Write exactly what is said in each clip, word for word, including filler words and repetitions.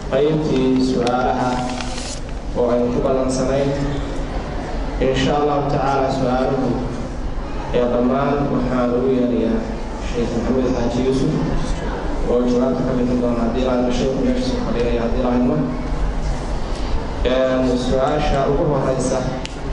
qaybtii su'aalaha oo ay ku ballansanayd insha allahu tacaala su'aaluhu ee dhammaan waxaa lagu yeerayaa sheekh maxamed xaaji yuusuf oo jawaabta ka bixin doona haddii lahaydma sheekhu meeshiisa ku fadhiinaya haddii lahaydma su-aasha ugu horeysa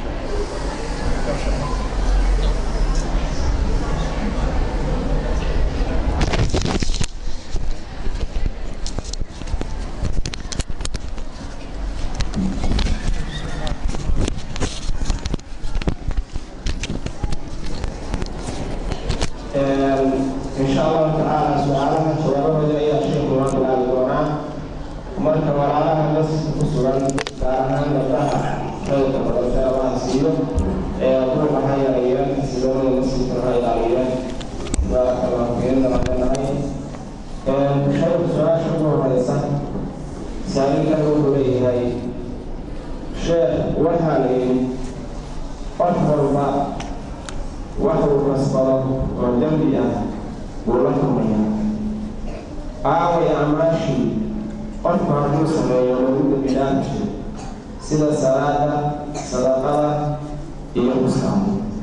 إن شاء الله تعالى سؤالها سؤالها يا شيخ رب العالمين مركب وراها بس سؤال كارها نبرة خير تبرع واسير أقول هاي الأيام سيرون المسجد هاي الأيام وكمان لما نهاي شيخ سؤال شو هذا صح سألي كانوا بقولي هاي شيخ وحالي أكبر ما وحول الرسول والجنبية ولكمية أعوي أماشي أكبر مسلم يولد بلاد سيدة سلادة صدقة يوسام.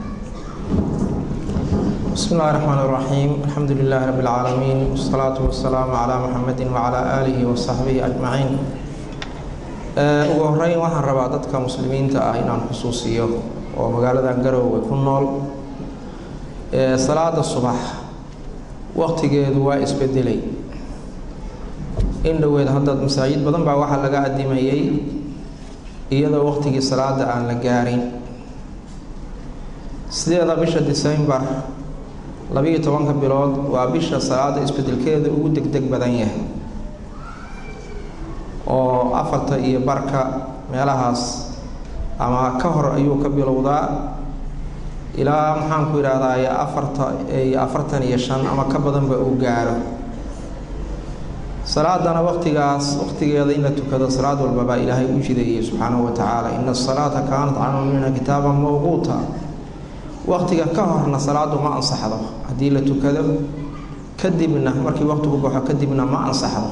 بسم الله الرحمن الرحيم. الحمد لله رب العالمين والصلاة والسلام على محمد وعلى آله وصحبه أجمعين. ugu horeyn waxaan rabaa dadka muslimiinta ah inaan xusuusiyo oo magaalada Garowe ku nool ee salaada subax waqtigeedu waa isbedelay in dhaweed hadda masaajid badan baa waxa laga adimayay iyadoo waqtigii salaada aan la gaarin sideeda bisha December laba iyo toban bilood waa bisha salaada isbedelkeedu ugu degdeg badan yahay oo afarta iyo barka meelahaas ama ka hor ayuu ka bilowdaa ilaa maxaan ku yiraahdaa afarta iyo afartan iyo shan ama ka badan ba uu gaaro salaadana waqtigaas waqtigeeda in la tukado salaad walba baa Ilaahay u jideeyay subhanahu wa ta'ala inna as-salata kanat 'ala al-mu'minina kitaban mawquta waqtiga ka horna salaadu ma ansaxdo hadii la tukado kadibna markii waqtigu baxo kadibna ma ansaxdo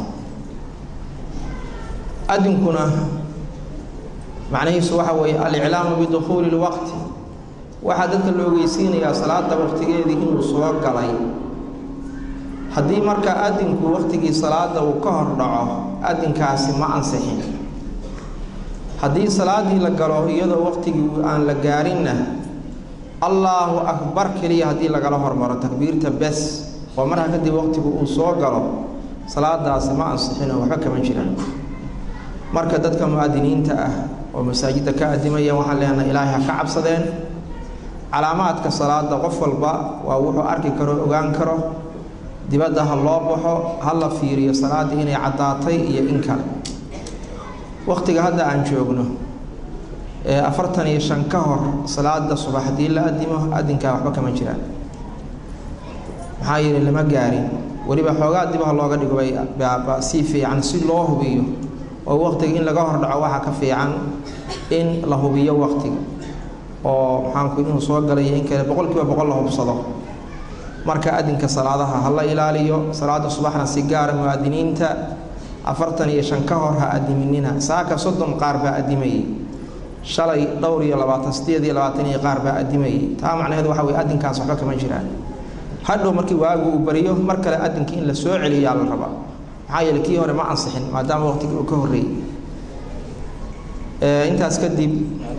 adinkuna macnaheedu waxa weeye al-i'laam bi dukhul al-waqt waxa dadka loo geysinayaa salaada waqtigeedii inuu soo galay hadii marka adinku waqtigii salaada uu ka hor dhaco adinkaasi ma ansixin hadii salaadii la galo iyadoo waqtigii aan la gaarinna Allahu akbar kaliya hadii laga hormaro takbiirta bas oo marka kadib waqtigu uu soo galo salaadaasi ma ansixin waxa kama jiraan marka dadka muadiniinta ah oo masaajidda ka adimaya waxa leena Ilaahay ka cabsadeen calaamaadka salaada qof walba waa wuxuu arki karo ogaan karo dibadda ha loo baxo ha la fiiriyo salaada inay cadaatay iyo in kale waqtiga hadda aan joogno ee afartan iyo shan ka hor salaada subaxdii la adimo adinka waxba kama jiraan maxaa yeelay lama gaarin waliba xoogaa dib ha looga dhigo bay si fiican si loo hubiyo oo waqtiga in laga hor dhaco waxa ka fiican in la hubiyo waqtiga oo maxaan ku inuu soo galay in kale boqolkiiba boqol la hubsado marka adinka salaadaha hala ilaaliyo salaada subaxna si gaar ah muadiniinta afartan iyo shan ka hor ha adiminina saaka soddon qaar baa adimay shalay dhowr iyo labaatan sideed iyo labaatan iyo qaar baa adimay taa macnaheedu waxa weey adinkaas waxba kama jiraan hadhow markii waagu uu bariyo mar kale adinka in la soo celiyo la raba maxaa yeelay kii hore ma ansixin maadaama waqtigu uu ka horeeyay ee intaas kadib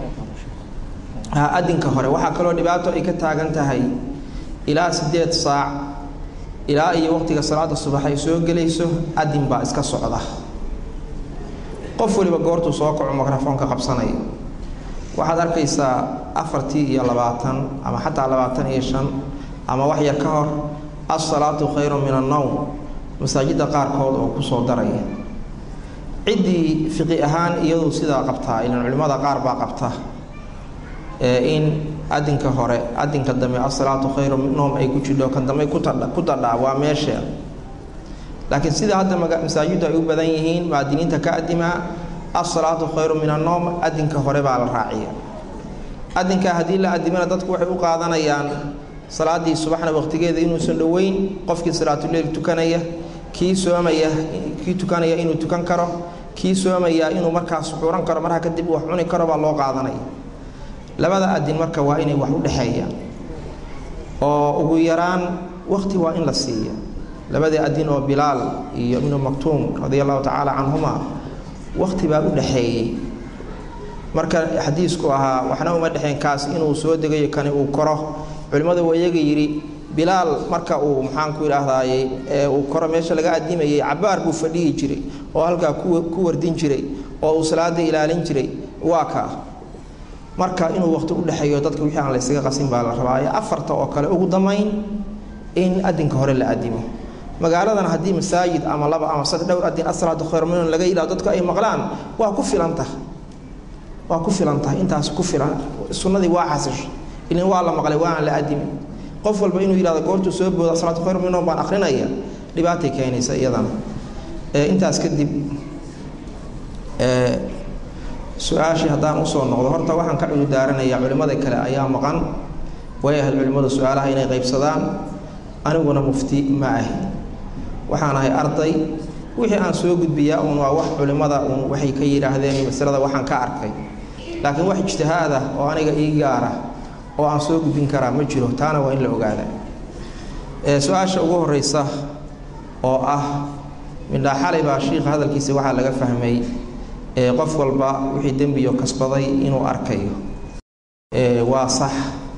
adinka hore waxa kale oo dhibaato ay ka taagan tahay ilaa sideed saac ilaa iyo waqtiga salaada subax ay soo galayso adin baa iska socda qof waliba goortu soo kaco mikrofoonka qabsanay waxaad arkaysaa afartii iyo labaatan ama xataa labaatan iyo shan ama wax yar ka hor as-salaatu khayrun min an-nawm masaajidda qaarkood oo ku soo daraya cidii fiqi ahaan iyadoo sidaa qabtaa ilaa culimada qaar baa qabta in adinka hore adinka dambe as-salaatu khayrun min an-nawm ay ku jidho kan dambe ku tadha ku tadha waa meesha laakiin sida hadda masaajidda ay u badan yihiin muadiniinta ka adima as-salaatu khayrun min an-nawm adinka hore baa la raaciya adinka hadii la adimana dadku waxay u qaadanayaan salaadii subaxna waqtigeeda inuu soo dhaweyn qofkii salaatu leeyl tukanaya kii soomaya kii tukanaya inuu tukan karo kii soomayaa inuu markaas xuuran karo markaa kadib wax cuni karo baa loo qaadanaya labada adin marka waa inay wax u dhaxeeyaan oo ugu yaraan waqti waa in la siiya labada adin oo Bilaal iyo Ibn Maktuum radiyallahu ta'ala anhuma waqti baa u dhaxeeyay marka xadiisku ahaa waxna uma dhaxeen kaas inuu soo degayo kan uu koro culimadu wayaga yiri Bilaal marka uu maxaan ku yiraahdaayay ee uu koro meesha laga adimayay cabaar buu fadhiyi jiray oo halka ku wardin jiray oo uu salaada ilaalin jiray waa ka marka inuu waqti u dhaxeeyo dadka wixii aan la isaga qasin baa la rabaa afarta oo kale ugu damayn in adinka hore la adimo magaaladan hadii masaajid ama laba ama saddex dhowr adin asraad khayr min laga ilaa dadka ay maqlaan waa ku filanta waa ku filanta intaas ku filan sunnadii waa xasish ilaa waa la maqlay waa la adimi qof walba inuu yiraahdo goortu soo booda salaad khayr min baan akhrinaya dhibaatay keenaysa iyadana ee intaas kadib ee su'aashi hadaan u soo noqdo horta waxaan ka cudur daaranayaa culimada kale ayaa maqan way ahayd culimada su'aalaha inay qaybsadaan aniguna mufti ma ah waxaan ahay arday wixii aan soo gudbiyaa oo waa wax culimada oo waxay ka yiraahdeen masalada waxaan ka arkay laakiin wax ijtihaad ah oo aniga ii gaara oo aan soo gudbin karaa ma jiro taana waa in la ogaado ee su'aasha ugu horeysa oo ah min xalay baa sheekh hadalkiisa waxa laga fahmay ee qof walba wixii dambiyo kasbaday inuu arkayo ee waa sax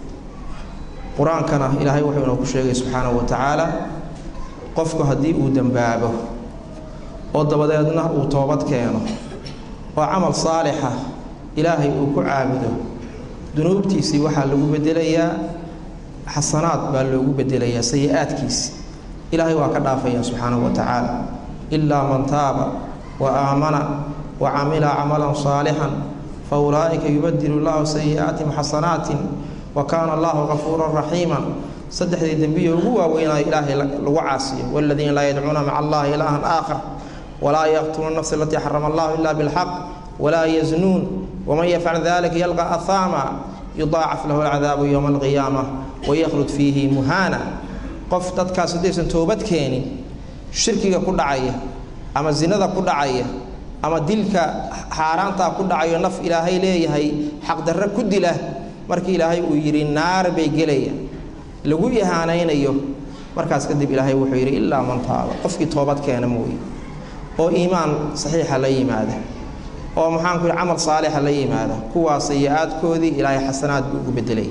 quraankana ilaahay wuxuu inoo ku sheegay subxaanahu wa ta'ala qofku hadii uu dambaabo oo dabadeedna uu toobad keeno oo amal saalix ah ilaahay uu ku caabudo dunuubtiisi waxa lagu bedelayaa xasanaad baa lagu bedelayaa sayi'aadkiisi ilaahay waa ka dhaafaya subxaanahu wa ta'ala illa man taaba wa aamana wa amila amalan saalihan fa ulaa'ika yubaddilu Allahu sayi'aatihim hasanatin wa kana Allahu ghafuuran rahiiman saddexdii dambiyo ugu waaweynaa ilaahay lagu caasiyo walladina la yad'una ma'a Allahi ilaahan aakhar ولا يقتلون النفس التي حرم الله إلا بالحق ولا يزنون ومن يفعل ذلك يلقى أثاما يضاعف له العذاب يوم القيامة ويخلد فيه مهانا قف تدكا سديس توبت كيني شركك كل عيه أما الزنا كل عيه أما دلك حارانتا كل عيه نف إلهي ليه هي حق در كد له مرك إلهي ويري النار بيجليه لقوا يهانين أيوه مركز كذب إلهي وحيري إلا من طاب قفك توبت كيني موي oo iimaan saxiix la yimaada oo maxaan ku amal saalix la yimaada kuwa sayi'aadkoodii ilaahay xasanaad ugu bedelay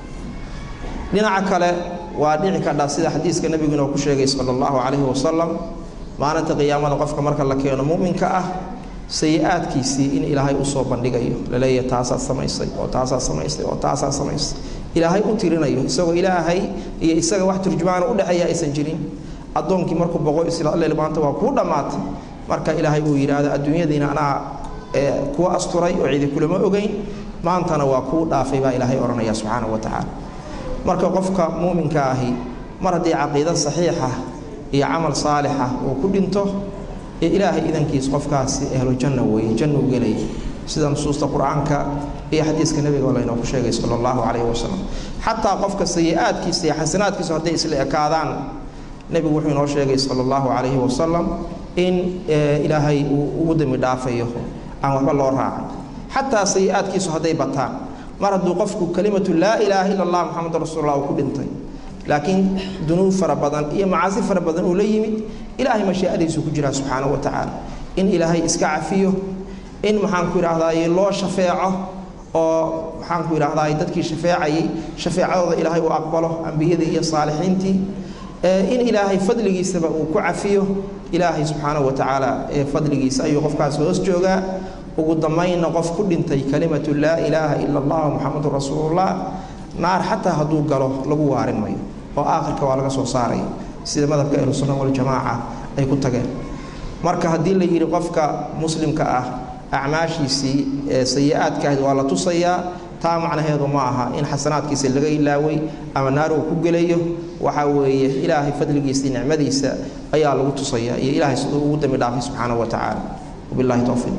dhinaca kale waa dhici ka dhaa sida xadiiska nabiga ku sheegay sallallahu alayhi wasallam maalinta qiyaamada qofka marka la keeno muuminka ah sayi'aadkiisi in ilaahay u soo bandhigayo la leeyahay taasa samaysay oo taasa samaysay oo taasa samaysay ilaahay u tirinayo isagoo ilaahay iyo isaga wax turjumaan u dhaxaya aysan jirin adoonkii markuu boqo islaamay maanta waa ku dhamaatay marka ilaahay uu yiraahdo adduunyadiina ana ee ku asturay oo cidi kulama ogeyn maantana waa ku dhaafay baa ilaahay oranaya subhanahu wa ta'ala marka qofka muuminka ahi mar hadii aqeedo saxiixa iyo amal saalix ah oo ku dhinto ee ilaahay idankiis qofkaasi ahlu janna way jannu galay sida nusuusta quraanka iyo xadiiska nabiga oo inoo ku sheegay sallallahu alayhi wasallam hatta qofka sayi'aadkiisa iyo xasanaadkiisa hadii isla ekaadaan nabigu wuxuu inoo sheegay sallallahu alayhi wasallam in ilaahay uu dami dhaafayo aan waxba loo raacay hatta sayi'aadkiisu haday bataan mar haduu qofku kalimatu la ilaha illa allah muhammadur rasuulullah ku dhintay laakiin dunuub fara badan iyo macaasi fara badan uu la yimid ilaahay mashii'adiisu ku jira subhanahu wa ta'ala in ilaahay iska cafiyo in maxaan ku yiraahdaa loo shafeeco oo maxaan ku yiraahdaa dadkii shafeecay shafeecadooda ilaahay uu aqbalo anbiyada iyo saalixiintii in ilaahay fadligiisa uu ku cafiyo ilaahay subhanahu wa ta'ala ee fadligiisa ayuu qofkaas hoos jooga ugu damayna qof ku dhintay kalimatu la ilaha illa allah muhammadur rasuulullah naar hatta haduu galo lagu waarin mayo oo aakhirka waa laga soo saaray sida madhabka ee sunnah wal jamaa ay ku tageen marka hadii la yiri qofka muslimka ah acmaashiisi sayi'aadka waa la tusayaa taa macnaheedu ma aha in xasanaadkiisa laga ilaaway ama naar uu ku gelayo waxa weeye ilaahay fadligiisa iyo nicmadiisa ayaa lagu tusaya iyo ilaahay sidoo ugu dami dhaafay subhanahu wa ta'ala wabillahi tawfiq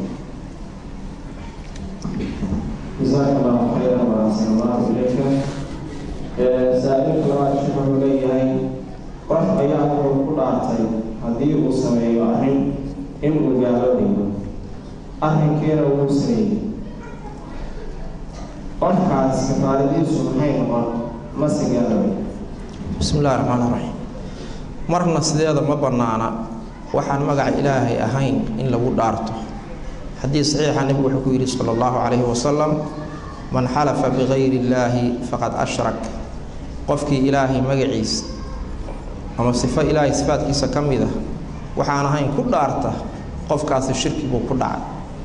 jazakallahu khayran wa sallallahu alayka saa'iilku waa shukru leeyahay qof ayaa ku dhaartay hadii uu sameeyo arrin in uu gaalo dhigo arrinkeena wuu sameeyey qofkaas kafaaradiisu maxay noqon ma sigaaloobay? bismi illaahi raxmaani raxiim. marna sideeda ma bannaana waxaan magaca ilaahay ahayn in lagu dhaarto. xadiis saxiixa nebigu wuxuu ku yidhi sala allahu calayhi wasalam man xalafa bigayri illaahi faqad ashrak. qofkii ilaahay magaciisa ama sifo ilaahay sifaadkiisa ka mid ah waxaan ahayn ku dhaarta qofkaasi shirki buu ku dhacay.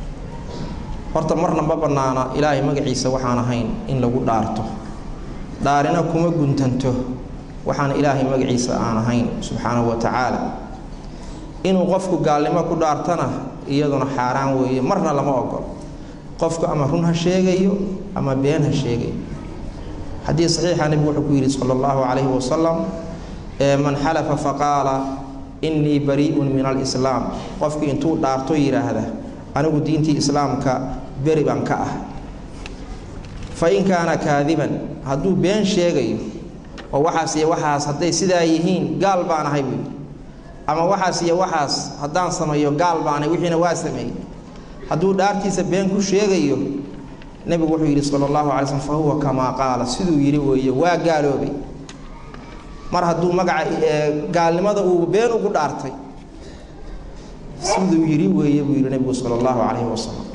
horta marna ma bannaana ilaahay magaciisa waxaan ahayn in lagu dhaarto. dhaarina kuma guntanto waxaan ilaahay magaciisa aan ahayn subxaanahu wa tacaala. inuu qofku gaalnimo ku dhaartana iyaduna xaaraan weeye, marna lama ogolo. qofku ama run ha sheegayo ama been ha sheegayo. xadiis saxiixa nebigu wuxuu ku yidhi sala allahu calayhi wasalam man xalafa faqaala innii barii'un min alislaam. qofkii intuu dhaarto yidhaahda anigu diintii islaamka beri baan ka ah. fa in kaana kaadiban hadduu been sheegayo oo waxaas iyo waxaas hadday sidaa yihiin gaal baan ahay buy, ama waxaas iyo waxaas haddaan sameeyo gaal baanahay wixiina waa sameeyey, hadduu dhaartiisa been ku sheegayo nebigu wuxuu yidhi sala allahu calay slm fa huwa kamaa qaala, siduu yidhi weeye waa gaaloobay. mar hadduu magaca gaalnimada uu been ugu dhaartay siduu yidhi weeye buu yidhi nebigu sala allahu calayhi wasalam.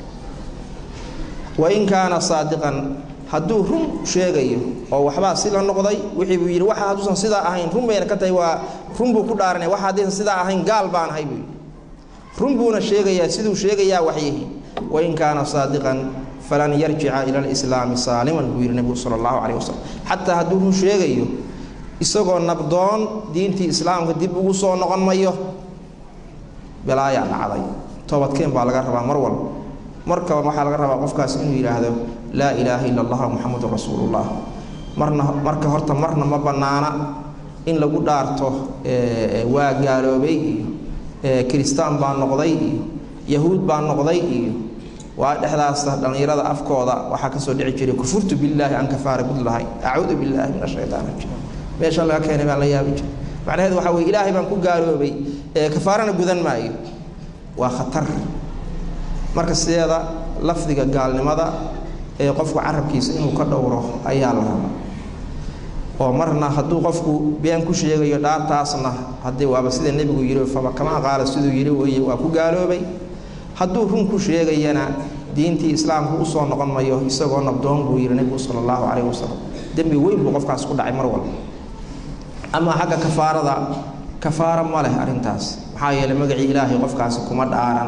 wa in kaana saadiqan hadduu run sheegayo oo waxbaa si la noqday wixii buu yidhi waxa hadduusan sidaa ahayn run bayna ka tahay, waa run buu ku dhaaranay, waxa haddaysan sidaa ahayn gaal baan ahay buu yidhi. run buuna sheegayaa siduu sheegayaa waxyihi. wa in kaana saadiqan falan yarjica ila alislaami saaliman buu yidhi nebigu sala allahu calayhi wasalam. xataa hadduu run sheegayo isagoo nabdoon diintii islaamka dib ugu soo noqon mayo. balaayaa dhacday, toobadkeen baa laga rabaa mar walba. markaba waxaa laga rabaa qofkaas inuu yidhaahdo laa ilaaha ila allah muxamadun rasuulullah. marna marka horta marna ma bannaana in lagu dhaarto waa gaaloobay iyo kiristaan baa noqday iyo yahuud baa noqday iyo waa dhexdaas dhallinyarada afkooda waxaa ka soo dhici jiray kufurtu billaahi an kafaara gud lahay acuudu billaahi min ashaytaan rajiim. meesha laga keenay baan la yaabi jiray. macnaheedu waxaa weye ilaahay baan ku gaaloobay kafaarana gudan maayo. waa khatar. marka sideeda lafdiga gaalnimada ee qofku carabkiisa inuu ka dhowro ayaa la rabaa. oo marna hadduu qofku been ku sheegayo dhaartaasna haddii waaba sida nebigu yidhi faba kamaa qaala siduu yidhi weeye waa ku gaaloobay. hadduu run ku sheegayana diintii islaamku u soo noqon mayo isagoo nabdoon buu yidhi nebigu sala allahu calayhi wasalam. dembi weyn buu qofkaas ku dhacay mar walba. ama xagga kafaarada kafaaro ma leh arrintaas, maxaa yeelay magacii ilaahay qofkaasi kuma dhaaran.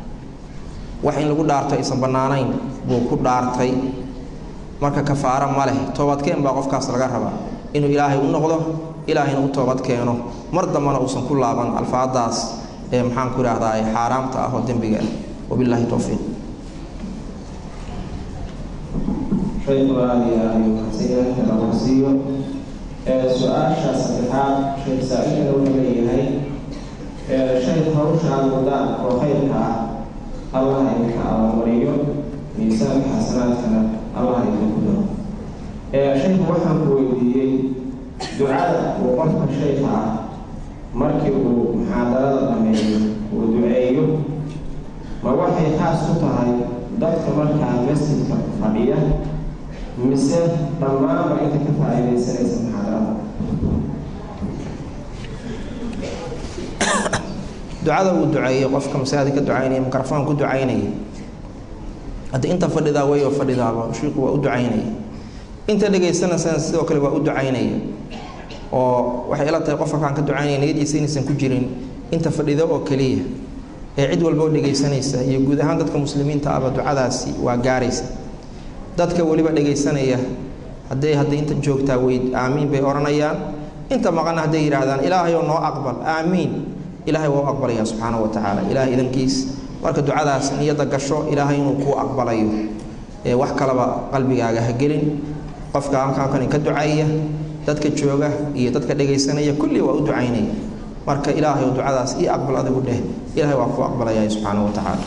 wax in lagu dhaarto aysan bannaanayn buu ku dhaartay, marka kafaaro ma leh. toobadkeen baa qofkaas laga rabaa inuu ilaahay u noqdo, ilaahayna u toobad keeno, mar dambana uusan ku laaban alfaadaas ee maxaan ku idhaahdaa xaaraamta ah oo dembiga ah. wabilaahi towfiiq. su-aasha saddexaad sheekh saa-ilkana wuxuu leeyahay shay hawshaan wadaan oo khayrka ah allah idinka abaalmariyo, miisaanka xasanaadkana allah idinku daro. shayku waxaan ku weydiiyey ducada uu qofka shayka ah markii uu muxaadarada dhameeyo uu duceeyo ma waxay khaas ku tahay dadka markaa masjidka fadhiya mise dhammaanba inta ka faa'iidaysanaysa muxaadarada? ducada uu duceeyo qofka masaajidka ka ducaynaya mikrafoon ku ducaynaya haddii inta fadhidaa wayoo fadhidaaba shiiku waa u ducaynaya, inta dhegaysanaysan sidoo kale waa u ducaynaya. oo waxay ila tahay qofka kaan ka ducaynaya niyadiisa inaysan ku jirin inta fadhida oo keliya ee cid walba oo dhegaysanaysa iyo guud ahaan dadka muslimiinta aba ducadaasi waa gaaraysa. dadka weliba dhegaysanaya hadday hadday inta joogtaa way aamiin bay odhanayaan, inta maqana hadday yidhaahdaan ilaahayoo noo aqbal aamiin, ilaahay waa u aqbalaya subxaanahu wa tacaala ilaahay idankiis. marka ducadaas niyadda gasho ilaahay inuu kuu aqbalayo, ee wax kalaba qalbigaaga ha gelin. qofka halkaan ka ducaya dadka jooga iyo dadka dhegaysanaya kulli waa u ducaynaya. marka ilaahay oo ducadaas ii aqbal adigu dheh, ilaahay waa kuu aqbalaya subxaanahu wa tacaala.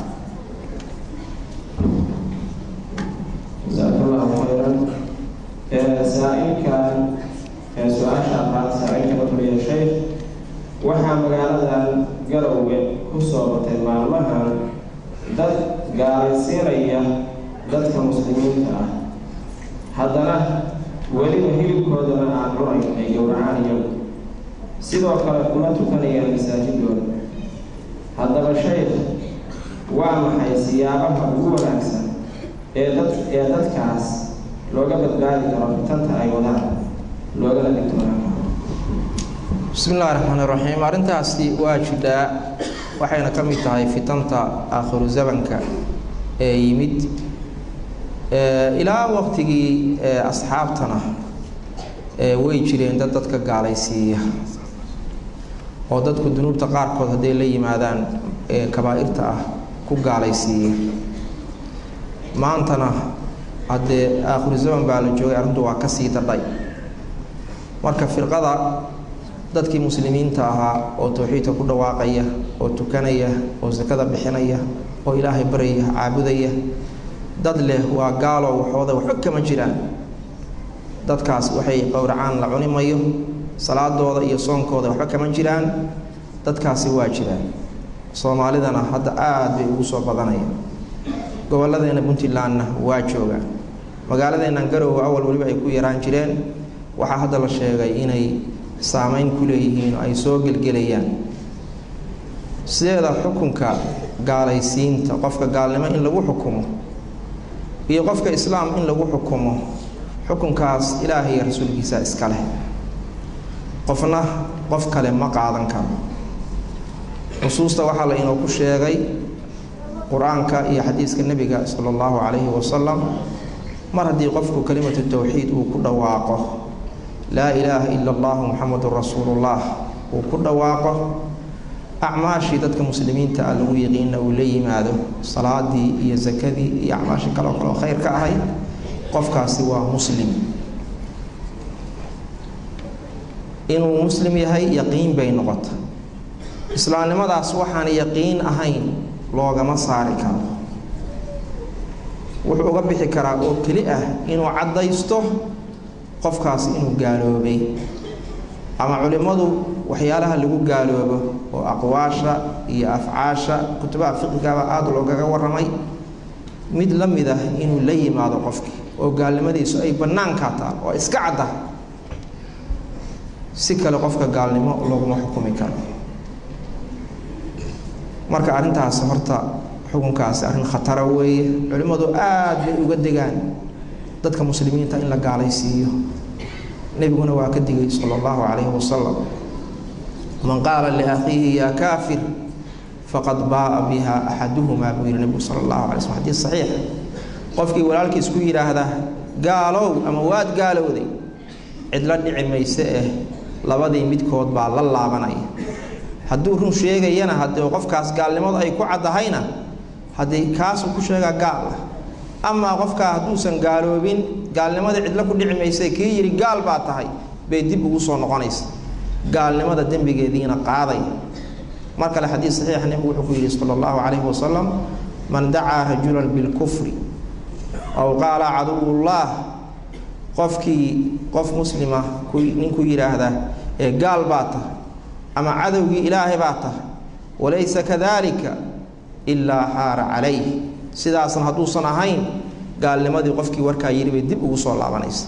jazakallahu khayran. saa-ilkan su-aasha afaad saa-ilka wuxuu leeyahay sheekh waxaa magaaladan Garowe ku soo batay maalmahan dad gaalaysiinaya dadka muslimiinta ah haddana weliba hilibkoodana aan cunayn ay gowracanayo sidoo kale kuma tukanayaan masaajidooda haddaba sheekh waa maxay siyaabaha ugu wanaagsan ee dad ee dadkaas looga badbaadi karo fitanta ay wadaan loogana digtoonaan karo bismi illaahi raxmaani raxiim arrintaasi waa jidhaa waxayna ka mid tahay fitanta aakhiru zamanka ee yimid ilaa waqtigii asxaabtana way jireen dad dadka gaalaysiiya oo dadku dunuubta qaarkood hadday la yimaadaan kabaa'irta ah ku gaalaysiiya maantana haddee aakhiru zaman baa la joogay arrintu waa ka sii dadhay marka firqada dadkii muslimiinta ahaa oo tawxiidka ku dhawaaqaya oo tukanaya oo sakada bixinaya oo ilaahay baraya caabudaya dad leh waa gaalo waxooda waxba kama jiraan dadkaas waxay qowracaan la cuni mayo salaadooda iyo soonkooda waxba kama jiraan dadkaasi waa jiraan soomaalidana hadda aad bay ugu soo badanayaan gobolladeena puntlandna waa joogaan magaaladeena Garowe awal waliba ay ku yaraan jireen waxaa hadda la sheegay inay saameyn ku leeyihiin ay soo gelgelayaan sideeda xukunka gaalaysiinta qofka gaalnimo in lagu xukumo iyo qofka islaam in lagu xukumo xukunkaas ilaahay iyo rasuulkiisa iska leh qofna qof kale ma qaadan karo nusuusta waxaa la inoo ku sheegay qur-aanka iyo xadiiska nebiga sala allahu calayhi wasalam mar haddii qofku kelimatu tawxiid uu ku dhawaaqo laa ilaaha ila allahu muxamadun rasuulullah uu ku dhawaaqo acmaashii dadka muslimiinta ah lagu yaqiina uu la yimaado salaadii iyo zakadii iyo acmaashii kaloo kaloo khayr ka ahay qofkaasi waa muslim inuu muslim yahay yaqiin bay noqota islaamnimadaas waxaan yaqiin ahayn loogama saari karo wuxuu uga bixi karaa oo keli ah inuu caddaysto qofkaasi inuu gaaloobay ama culimmadu waxyaalaha lagu gaaloobo oo aqwaasha iyo afcaasha kutubaha fiqigaba aada loogaga warramay mid la mid ah inuu la yimaado qofkii oo gaalnimadiisu ay bannaankaa taal oo iska cadda si kale qofka gaalnimo looguma xukumi karo marka arrintaas horta xukunkaasi arrin khatara weeye culimmadu aad bay uga degaan dadka muslimiinta in la gaalaysiiyo nebiguna waa ka digay sala allahu calayhi wasalam man qaala liakhiihi yaa kaafir faqad baa'a biha axaduhumaa buu yihi nebigu sala allahu alay slm xadiis saxiix qofkii walaalkiis ku yidhaahda gaalow ama waad gaalowday cidla dhici mayse eh labadii midkood baa la laabanaya hadduu run sheegayana haddii qofkaas gaalnimadu ay ku caddahayna haddii kaasuu ku sheegaa gaal ah amaa qofkaa hadduusan gaaloobin gaalnimada cidla ku dhici maysa kii yidhi gaal baa tahay bay dib ugu soo noqonaysa gaalnimada dembigeediina qaaday mar kale xadiis saxiixa nebigu wuxuu ku yidhi sala allahu calayhi wasalam man dacaa rajulan bilkufri aw qaala caduwullah qofkii qof muslima ninku yidhaahda ee gaal baa tahay ama cadowgii ilaahay baa tahay walaysa kadalika ilaa xaara calayh sidaasna hadduusan ahayn gaalnimadii qofkii warkaa yidhi bay dib ugu soo laabanaysa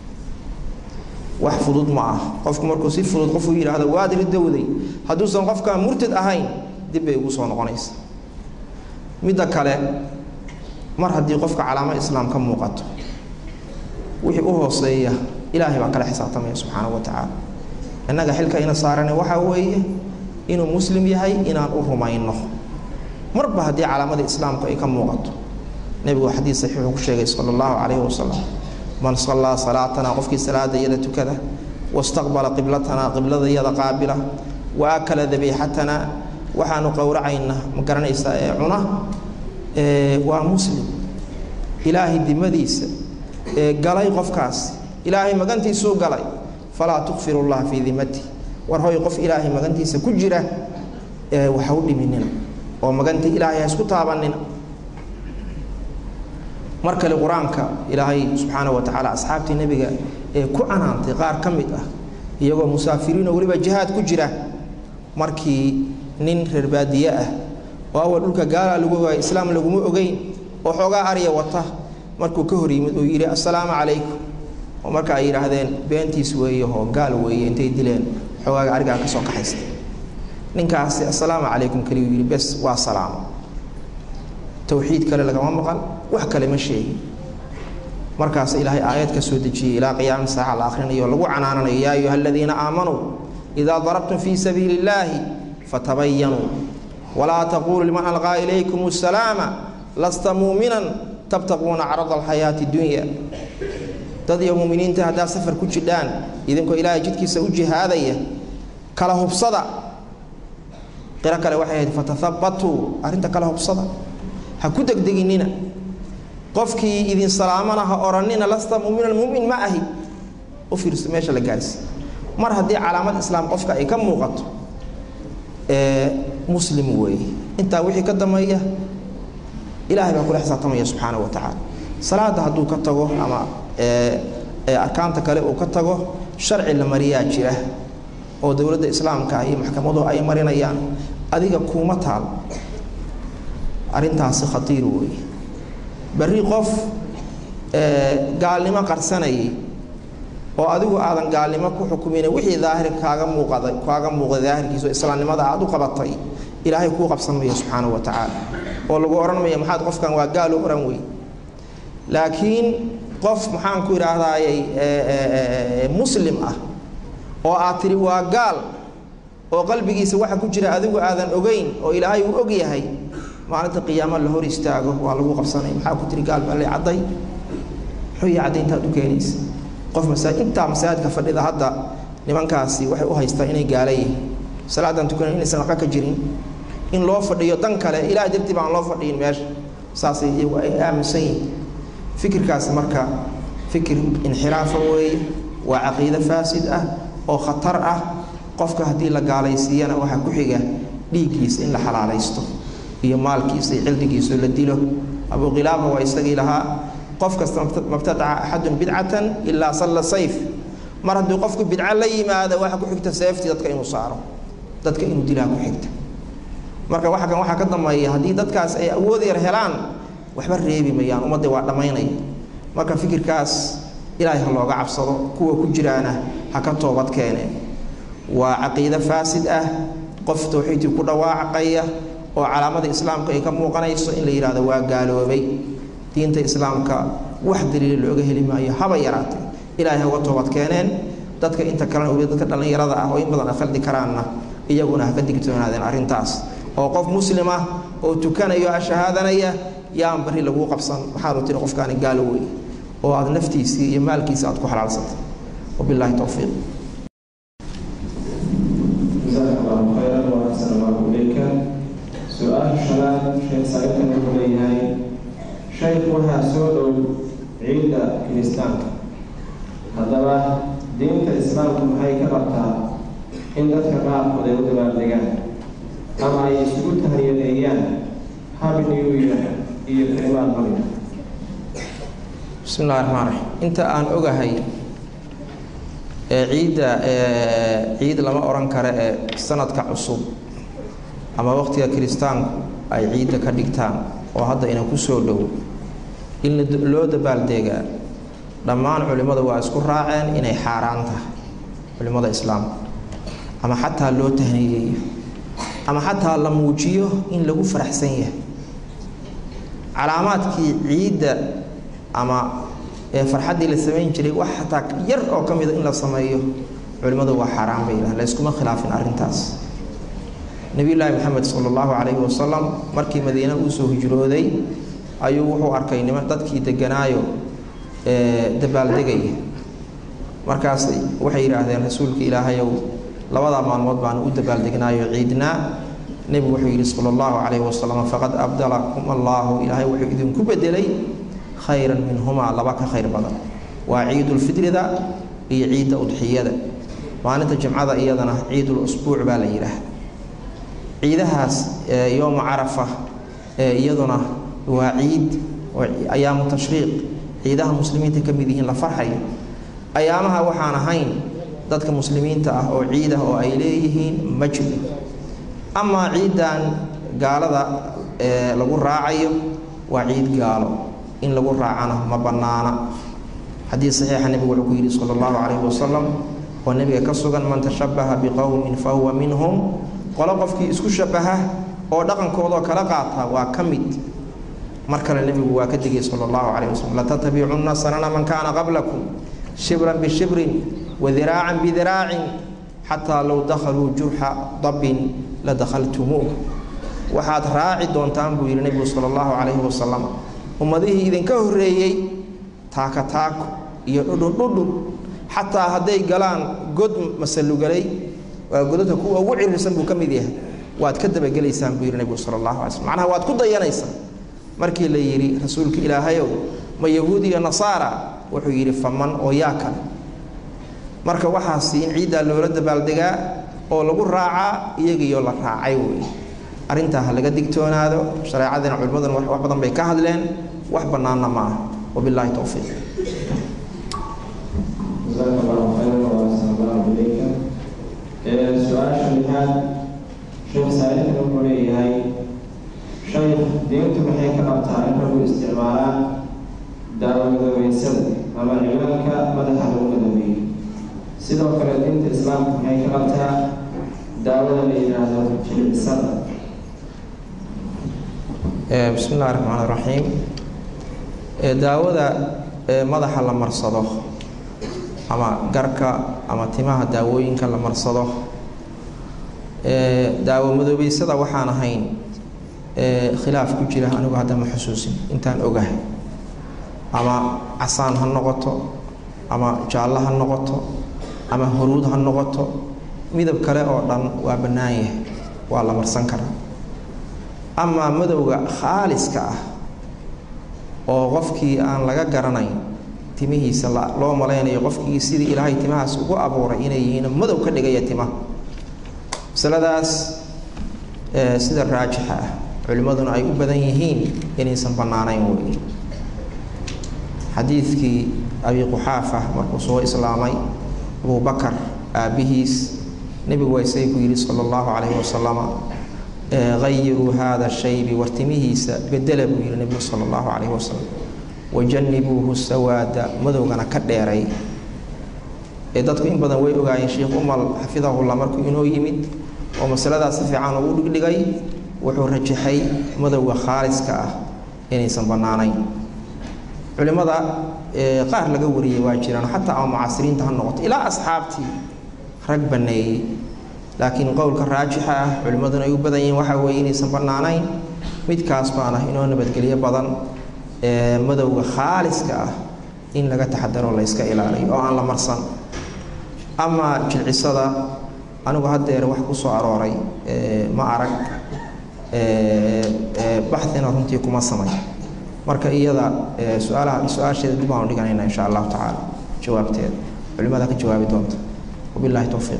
wax fudud ma ah qofku markuu si fudud qofuu yidhaahdo waad ridowday hadduusan qofkaa murtad ahayn dib bay ugu soo noqonaysa midda kale mar haddii qofka calaamo islaam ka muuqato wixii u hooseeya ilaahay baa kala xisaabtamaya subxaanahu wa tacaala innaga xilka ina saarane waxaa weeye inuu muslim yahay inaan u rumayno marba haddii calaamadii islaamku ay ka muuqato nebigu xadiis saxiix uu ku sheegay sala allahu calayhi wasalam man sallaa salaatana qofkii salaada iyada tukada wastaqbala qiblatana qiblada iyada qaabila wa akala dabiixatana waxaanu qowracayna ma garanaysaa ee cuna waa muslim ilaahay dimadiisa ee galay qofkaasi ilaahay magantiisuu galay falaa tukfiru llaha fii dimati war hoy qof ilaahay magantiisa ku jira ee waxa u dhiminina oo magantii ilaahay ha isku taabanina mar kale qur-aanka ilaahay subxaanahu wa tacaala asxaabtii nebiga ee ku canaantay qaar ka mid ah iyagoo musaafiriin oo weliba jihaad ku jira markii nin reer baadiye ah oo dhulka gaala lagu waay islaam lagu ma ogeyn oo xogaa ariya wata markuu ka hor yimid oo yiri assalaamu calaykum oo marka ay yiraahdeen beentiis weeyo oo gaal weeyo intay dileen xogaa ariga ka soo kaxaystay ninkaas assalaamu calaykum kaliya yiri bas waa salaam tawxiid kale laga maqal wax kale ma sheegin markaas ilaahay aayad ka soo dejiyay ilaa qiyaam saaca la akhrinayo lagu canaananayo yaa ayyuhalladheena aamanu idha darabtum fi sabilillahi fatabayyanu ولا تقولوا لمن ألقى إليكم السلام لست مؤمنا تبتغون عرض الحياة الدنيا تضي مؤمنين تهدا سفر كجدان إذن كو إلهي جدك سوجه هذا كله بصدى قراك لوحيد فتثبتوا أرنت كله بصدى هكودك دقينينا قفكي إذن سلامنا هأرنينا لست مؤمنا المؤمن معه وفي رسميش لقارس مر هدي علامة الإسلام قفك أي كم موقت مسلم وي انت وحي كدميه الهي با كل حسابتميه سبحانه وتعالى صلاه هدو كتغو اما اركانته كله او كتغو شرعي لمريا جيره oo dawladda islaamka ay maxkamadu ay marinayaan adiga kuma taal arintaas khatiir way bari qof ee gaalnimo qarsanay oo adigu aadan gaalnimo ku xukumin wixii daahir kaaga muuqada kaaga muuqda daahirkiisa islaamnimada aad u qabatay ilaahay ku qabsanayo subhanahu wa ta'ala oo lagu oranayo maxaad qofkan waa gaal u oran way laakiin qof maxaan ku iraahdaayay muslim ah oo aad tiri waa gaal oo qalbigiisa waxa ku jira adigu aadan ogeyn oo ilaahay uu og yahay maalinta qiyaamada la hor istaago waa lagu qabsanayo maxaa ku tiri gaal baa la caday xuya cadaynta u keenaysa qof masaajid inta masaajidka fadhida hadda nimankaasi waxay u haystaan inay gaalay salaadan tukan in sanaqa ka jirin in loo fadhiyo dan kale ilaa dirti baan loo fadhiyin meesha saasay iyagu ay aaminsan fikirkaas marka fikir inxiraaf way waa aqeeda faasid ah oo khatar ah qofka hadii la gaalaysiiyana waxa ku xiga dhiigiisa in la xalaalaysto iyo maalkiisa iyo cildigiisa la dilo abu qilaaba waa isagii lahaa qof kasta mabtadaca ahad bid'atan illa salla sayf mar hadii qofku bid'a la yimaado waxa ku xigta sayfti dadka inuu saaro dadka inuu dilaa ku xigta marka waxa kan waxa ka dambeeya hadii dadkaas ay awood yar helaan waxba reebi mayaan umada waa dhamaynay marka fikirkaas ilaahay looga cabsado kuwa ku jiraana ha ka toobad keeneen waa aqeeda faasid ah qof tawxiid ku dhawaaqaya oo calaamada islaamka ay ka muuqanayso in la yiraahdo waa gaaloobay diinta islaamka wax daliil looga heli maayo haba yaraatay ilaahay uga toobad keeneen dadka inta kale oo dadka dhalinyarada ah oo in badan afaldi karaana iyaguna ha ka digtoonaadeen arintaas oo qof muslim ah oo tukanayo ashahaadanaya yaan bari lagu qabsan waxa uu tiri qofkaan gaaloobay oo aad naftiisa iyo maalkiisa aad ku xalaalsatay wabillahi tawfiiq jazakallahu khayran wa ahsanallahu ilayka su'aal shanaad shay saaytan ku leeyahay شيخ وها سولو عيد كريستان هذا دين الإسلام كم هاي كبرتها إن ذكر بعض قديم دبار دجان أما يسقط هاي الأيام حابب يويا هي كلمات مريض بسم الله الرحمن الرحيم أنت أن أجهي عيد عيد لما أوران كره سنة كعصوب أما وقت يا كريستان أي عيد كديكتان وهذا إنه كسولو إن لو دبال ديجا لما علماء واسكو راعين إنه حارانته علماء الإسلام أما حتى لو تهنيه أما حتى لموجيه إن له فرح سنيه علامات كي عيد أما فرحة دي للسمين جري وحتى ير أو كم إذا إن السمايه علماء وحرام بينه لا يسكون خلاف أرنتاس نبي الله محمد صلى الله عليه وسلم مركي مدينة وسو هجرودي ayuu wuxuu arkay niman dadkii deganaayo ee dabaal degay markaas waxay yiraahdeen rasuulka ilaahay labada maalmood baan u dabaal degnaayo ciidna nabi wuxuu yiri sallallahu alayhi wasallam faqad abdalakum allah ilaahay wuxuu idin ku bedelay khayran minhuma laba ka khayr badan waa ciidul fitrida iyo ciida udhiyada maalinta jumcada iyadana ciidul usbuuc baa la yiraahdaa ciidahaas yoom arafa iyaduna وعيد وأيام التشريق عيدها المسلمين تكملين لفرحي أيامها وحنا هين ضدك مسلمين تأه أو عيده أو أيليهين مجد أما عيدان gaalada lagu raacayo waa ciid gaalo in lagu raacana ma banaana xadiis saxiixa nabigu wuxuu ku yidhi sala allahu calayhi wasalam oo nabiga ka sugan man tashabbaha biqowmin fa huwa minhum qolo qofkii isku shabaha oo dhaqankoodoo kala qaata waa ka mid mar kale nabigu waa ka digay sala allahu calayhi wasalam latattabicunna sanana man kaana qablakum shibran bishibrin wadiraacan bidiraacin xataa low dakhaluu jurxa dabbin la dakhaltumuuh waxaad raaci doontaan buu yidhi nebigu sala allahu calayhi wasalam ummadihii idinka horreeyey taaka taako iyo dhudhun dhudhun xataa hadday galaan god masalugalay waa godadka kuwa ugu cirirsan buu ka mid yahay waad ka dabagelaysaan buu yidhi nebigu sala allahu alay slm macnaha waad ku dayanaysaa markii la yidhi rasuulka ilaahayow ma yahuud iyo nasaara wuxuu yidhi faman oo yaa kale marka waxaasi in ciiddaa loola dabaaldegaa oo lagu raacaa iyagiioo la raacay wey arrintaa ha laga digtoonaado shareecadina culimmaduna wax badan bay ka hadleen wax bannaanna ma aha wabilaahi towfiiq جزاك الله خيرا وأحسن الله إليك. السؤال الشريحات شيخ سائل يقول لي هاي شيخ دينت محيك أبتع إنه استعمالات دعوة ويسد أما علمك مدح الأمة سيدو كلا دينت الإسلام محيك أبتع دعوة لإجازة في السنة. بسم الله الرحمن الرحيم. دعوة مدح الله مرصده ama garka ama timaha daawooyinka la marsado ee daawo madoobeysada waxaan ahayn ee khilaaf ku jira anigu hadda ma xusuusin intaan ogahay ama casaan ha noqoto ama jaallo ha noqoto ama huruud ha noqoto midab kale oo dhan waa bannaan yahay waa la marsan karaa ama madowga khaaliska ah oo qofkii aan laga garanayn timihiisa loo malaynayo qofkii sidii ilaahay timahaas ugu abuuray inay yihiin madow ka dhigaya timaha masaladaas sida raajixa ah culimmaduna ay u badan yihiin inaysan bannaanayn wey xadiidkii abi quxaafa markuu soo islaamay abubakar aabbihiis nebigu waysay ku yidhi sala allahu calayhi wasalama gayiruu haada shaybi war timihiisa bedela buu yidhi nebigu sala allahu calayhi wasalam wajanibuuhu sawaada madowgana ka dheeray ee dadku in badan way ogaayeen sheekh umal xafidahullah markuu inoo yimid oo masaladaas si fiican ugu dhigdhigay wuxuu rajaxay madowga khaaliska ah inaysan bannaanayn culimmada qaar laga wariyey waa jiraan xataa ama mucaasiriinta ha noqoto ilaa asxaabtii rag banneeyey laakiin qowlka raajixa ah culimmaduna ay u badan yihiin waxaa weeye inaysan bannaanayn midkaas baan ah inoo nabadgelyo badan madowga khaaliska ah in laga taxadaro la iska ilaaliyo oo aan la marsan ama jilcisada anigu haddeer wax ku soo arooray ma arag baxdina runtii kuma samay marka iyada su-aalaha su-aasheeda dib aan dhiganaynaa insha allahu tacaala jawaabteeda culimada ka jawaabi doonta wabillahi towfiiq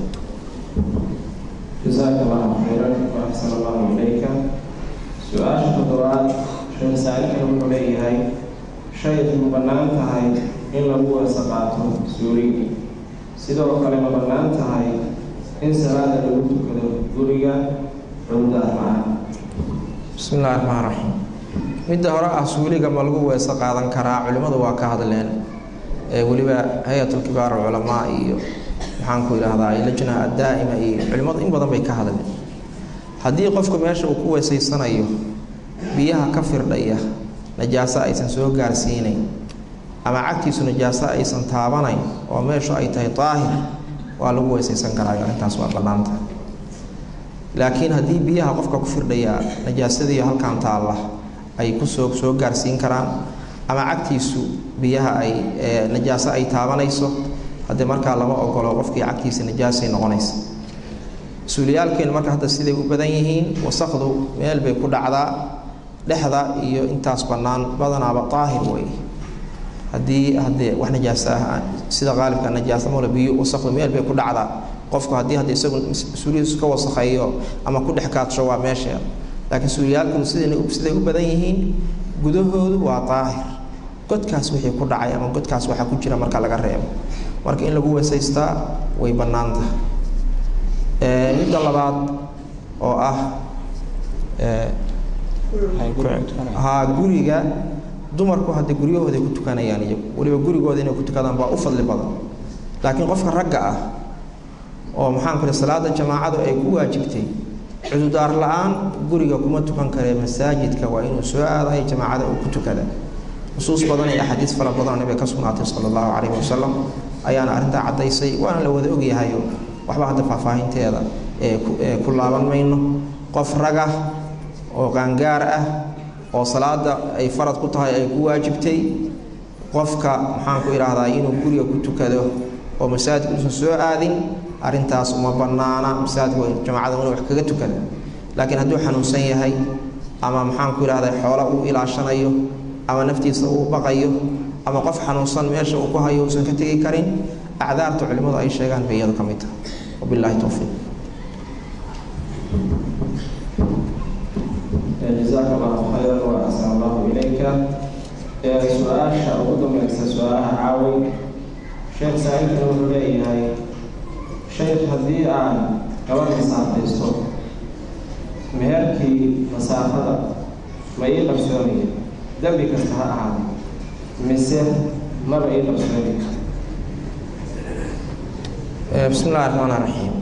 جزاك الله خيرا وأحسن الله إليك. سؤال الخطوات شيخ سائل يقول لي هاي شيء مبنان هاي إن هو سقاطه سوري سيدو كلمة مبنان هاي إن سراد الوقت كده دوريا عند معه. بسم الله الرحمن الرحيم. midda hore ah suuliga ma lagu weesa qaadan karaa culimadu waa ka hadleen ee waliba hay'atul kibaar ulama iyo waxaan ku ilaahay lajna daa'ima iyo culimadu in badan bay ka hadleen hadii qofku meesha uu ku weesaysanayo biyaha ka firdhaya najaasa aysan soo gaarsiinayn ama cagtiisu najaasa aysan taabanayn oo meeshu ay tahay taahir waa lagu weesaysan karaa intaas waa banaanta laakiin hadii biyaha qofka ku firdhaya najaasadii halkaan taala ay ku soo soo gaarsiin karaan ama cagtiisu biyaha ay najaasa ay taabanayso hadda marka lama ogolo qofkii cagtiisa najaasay noqonaysa suuliyaalkeen marka hadda siday u badan yihiin wasaqdu meel bay ku dhacdaa dhexda iyo intaas banaan badanaaba taahir way hadii hadii wax najaasa ah sida qaalibka najaasa mala biyo wasaqdu meel bay ku dhacdaa qofku hadii hadii isagu suuliyiis ka wasaqayo ama ku dhex kaadsho waa meesha laakiin suuliyaalku siday siday u badan yihiin gudahoodu waa taahir godkaas wixii ku dhacay ama godkaas waxa ku jira marka laga reebo marka in lagu weesaystaa way banaanta ee midda labaad oo ah ها guriga dumarku hadda guryahooda ku tukanayaan iyo waliba gurigooda inay ku tukadaan baa u fadli badan laakiin qofka ragga ah oo maxaan ku salaada jamaacadu ay ku waajibtay cududaar la'aan guriga kuma tukan kare masaajidka waa inuu soo aaday jamaacada uu ku tukada nusuus badan iyo xadiis fara badan nabiga ka sugnaatay sallallahu alayhi wasallam ayaana arinta cadaysay waana la wada ogyahay waxba hadda faahfaahinteeda ee ku laaban mayno qof raga oo qaangaar ah oo salaada ay farad ku tahay ay ku waajibtay qofka maxaan ku iraahdaa inuu guriga ku tukado oo masaajidka soo aadin arintaas uma banaana masaajidka jamaacada inuu wax kaga tukado laakiin hadduu xanuunsan yahay ama maxaan ku iraahdaa xoolo uu ilaashanayo ama naftiisa uu baqayo ama qof xanuunsan meesha uu ku hayo uusan ka tagi karin acdaarta culimadu ay sheegaan bay iyadu ka mid tahay wabillahi tawfiiq جزاك الله خيرا وأحسن الله إليك. سؤال شرط من سؤال عاوي شيخ سعيد الوهبي هاي شيخ هدي عن قبل مسافة الصوت مهركي مسافة ما يقف سوريا دبي كستها عام مسيح ما بيقف سوريا. بسم الله الرحمن الرحيم.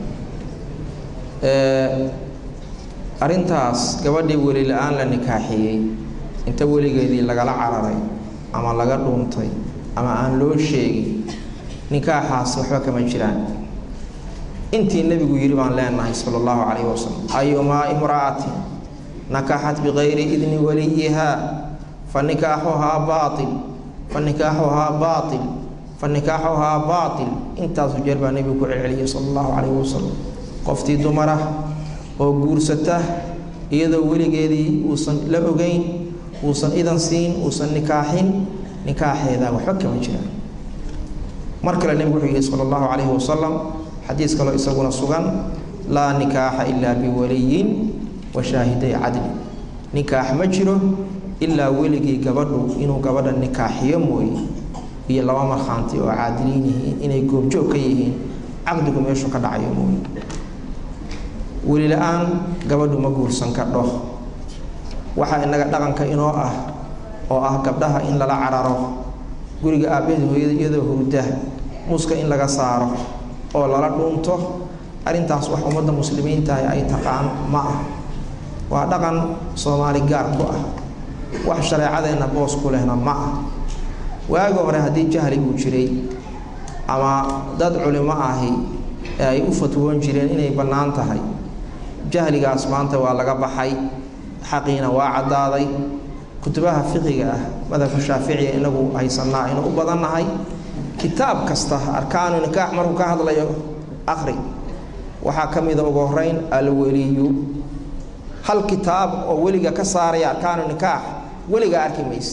arintaas gabadhii wali la'aan la nikaaxiyay inta waligeedii lagala cararay ama laga dhuuntay ama aan loo sheegin nikaaxaas waxba kama jiraan intii nabigu yiri baan leenahay sallallahu alayhi wasallam ayyuma imraati nakahat bighayri idni waliha fanikahuha batil fanikahuha batil fanikahuha batil intaas jeerba nabigu ku celceliyay sallallahu alayhi wasallam qoftii dumara oo guursata iyadoo waligeedii uusan la ogeyn uusan idan siin uusan nikaaxin nikaaxeeda waxba kama jiraan markale nabigu wuxuu yiri sallallahu alayhi wasallam xadiis kale isaguna sugan la nikaaxa illa bi waliyin wa shaahiday adl nikaax ma jiro illa waligii gabadhu inuu gabadha nikaaxiyo mooyee iyo laba marxaanti oo caadiliin yihiin inay goobjoog ka yihiin aqdigu meeshu ka dhacayo mooyee wali la'aan gabadhu ma guursan karto waxa inaga dhaqanka inoo ah oo ah gabdhaha in lala cararo guriga aabaheed hooyada iyadoo hurda muska in laga saaro oo lala dhuunto arintaas wax ummadda muslimiinta ay taqaan ma ah waa dhaqan Soomaali gaar ku ah wax shariicadeena boos ku lehna ma ah waaga hore hadii jahli uu jiray ama dad culimo ahi ay u fatwoon jireen inay banaan tahay jahligaas maanta waa laga baxay xaqiina waa cadaaday kutubaha fiqiga ah madhabka Shaafici inagu haysanaa inuu u badanahay kitaab kasta arkaanu nikaax markuu ka hadlayo akhri waxa kamida ugu horeyn al-waliyu hal kitaab oo waliga ka saaraya arkaanu nikaax waliga arkimays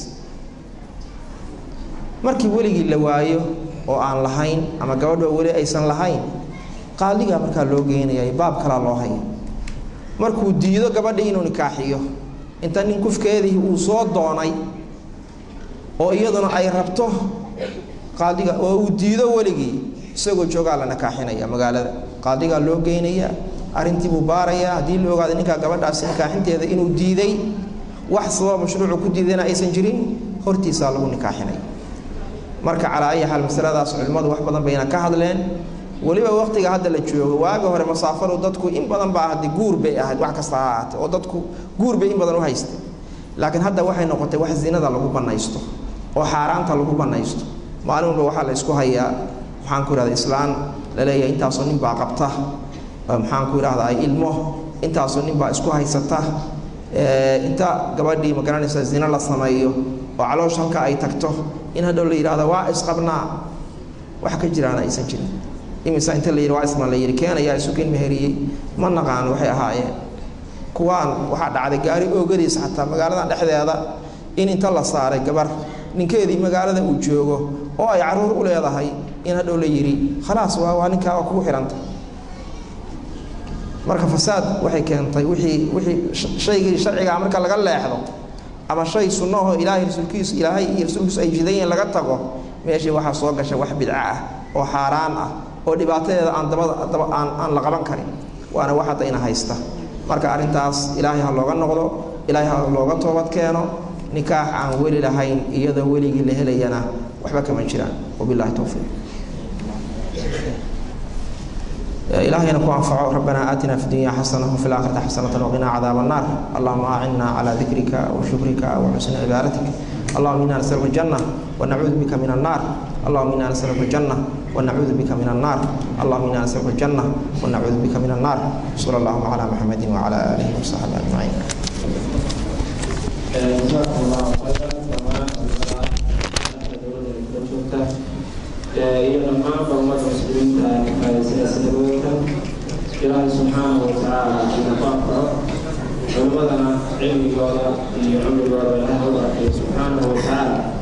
markii waligi la waayo oo aan lahayn ama gabadho wali aysan lahayn qaaliga marka loo geenayay baab kala loo hay markuu diido gabadha inuu nikaaxiyo inta nin kufkeedii uu soo doonay oo iyaduna ay rabto qaadiga oo uu diido waligi isagoo jooga la nikaaxinaya magaalada qaadiga loo geenaya arintii buu baaraya hadii loo ogaado ninka gabadhaas nikaaxinteeda inuu diiday wax sabab mashruuc ku diidana aysan jirin hortiisa lagu nikaaxinay marka calaa ay hal masaladaas culimadu wax badan bayna ka hadleen waliba waqtiga hadda la joogo waaga hore masaafaro dadku in badan baa hadii guur bay ahayd wax kasta ahaat oo dadku guur bay in badan u haystay laakiin hadda waxay noqotay wax zinada lagu banaysto oo xaaraanta lagu banaysto maalin walba waxa la isku hayaa waxaan ku raad islaan la leeyahay intaas oo nin baa qabta waxaan ku raad ilmo intaas oo nin baa isku haysata ee inta gabadhii ma garanaysa zina la sameeyo oo caloosha halka ay tagto in hadda la yiraahdo waa isqabnaa wax ka jiraan aysan jirin imisa inta la yiraahdo isma la yiri keenaya isukin meheriyay ma naqaan waxay ahaayeen kuwaan waxa dhacday gaari oogadiis xataa magaalada dhexdeeda in inta la saaray gabar ninkeedii magaalada uu joogo oo ay caruur u leedahay in hadda la yiri khalaas waa waa ninka ku xiranta marka fasaad waxay keentay wixii wixii shayga sharciga marka laga leexdo ama shay sunno oo ilaahay rasuulkiisa ilaahay iyo rasuulkiisa ay jidayeen laga tago meeshii waxa soo gashay wax bidca ah oo xaraan ah oo dhibaatada aan dabada aan aan la qaban karin waana waxa ayna haysta marka arintaas ilaahay ha looga noqdo ilaahay ha looga toobad keeno nikaax aan weli lahayn iyada weligii la helayana waxba kama jiraan wabillahi tawfiiq إلهي نكون أنفعه ربنا آتنا في الدنيا حسنة وفي الآخرة حسنة وقنا عذاب النار اللهم أعنا على ذكرك وشكرك وحسن عبادتك اللهم إنا نسألك الجنة ونعوذ بك من النار اللهم إنا نسألك الجنة ونعوذ بك من النار اللهم إنا نسألك الجنة ونعوذ بك من النار صلى الله على محمد وعلى آله وصحبه أجمعين جزاكم الله خيرا iyo dhammaan ummada muslimiinta ee siyaasadooyinka ilaahay subxaanahu wa tacaala ina faafaro culimadana cilmigooda iyo cumrigooda ilaahay u barakeeyo subxaanahu wa tacaala